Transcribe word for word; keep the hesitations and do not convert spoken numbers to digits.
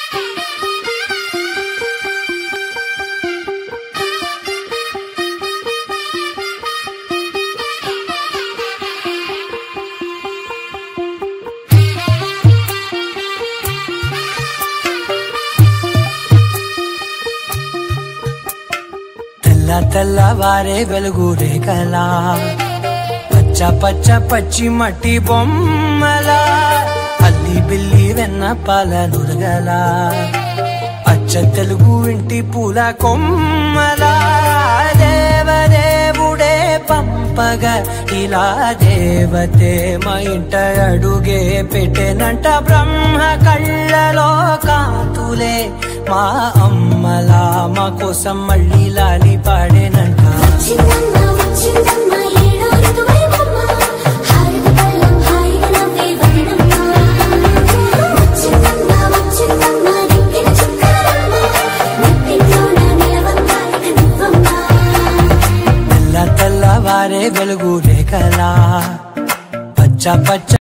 తెల్లవారే వెలుగు రేఖలా పచ్చ పచ్చ పచ్చి మట్టి బొమ్మలా అల్లి బిల్లి వెన్న పాల నురగలా అచ్చ తెలుగు ఇంటి పూల కొమ్మలా దేవదేవుడే పంపగా ఇలా దేవతే మా ఇంట అడుగే పెట్టెనంట బ్రహ్మ కళ్ళలో కాంతులే మా అమ్మలా మా కోసం మళ్ళీ లాలి పాడేనంట తెల్ల తెల్లవారే వెలుగు రేఖలా పచ్చ పచ్చ